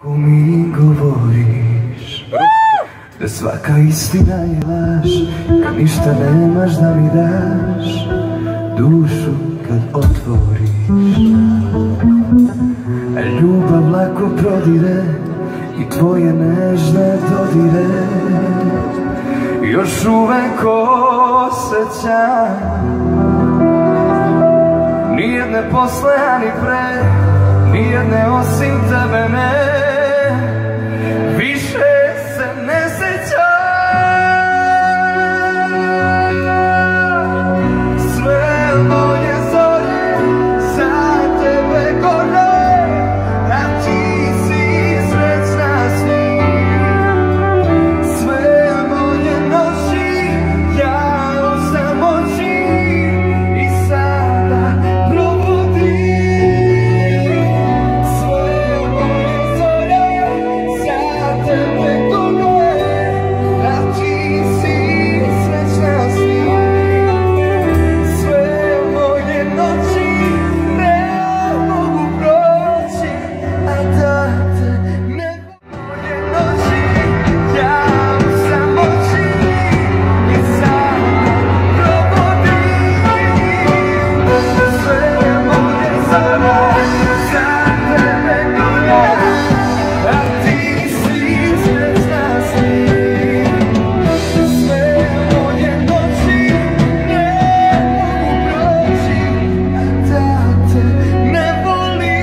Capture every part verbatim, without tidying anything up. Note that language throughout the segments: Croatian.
Ko mi govoriš da svaka istina je laž, kad ništa nemaš da mi daš, dušu kad otvoriš. Ljubav lako prodire i tvoje nežne dodire još uvek osjećam. Nijedne posle, a ni pre, nijedne osim tebe ne, više se ne sećam. Sve moje zore za tebe gore, a ti si srećna s njim. Sve moje noći ja u samoći i sada probudim. Sve moje zore za tebe gore, a ti si srećna s njim. Sve moje noći ne mogu proći, a da te ne moje noći ja u samoći i sada probudim. Sve moje zore za tebe gore, a ti si srećna s njim. Sve moje noći ne mogu proći, a da te ne volim.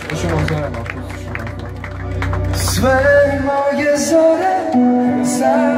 Sve moje zore za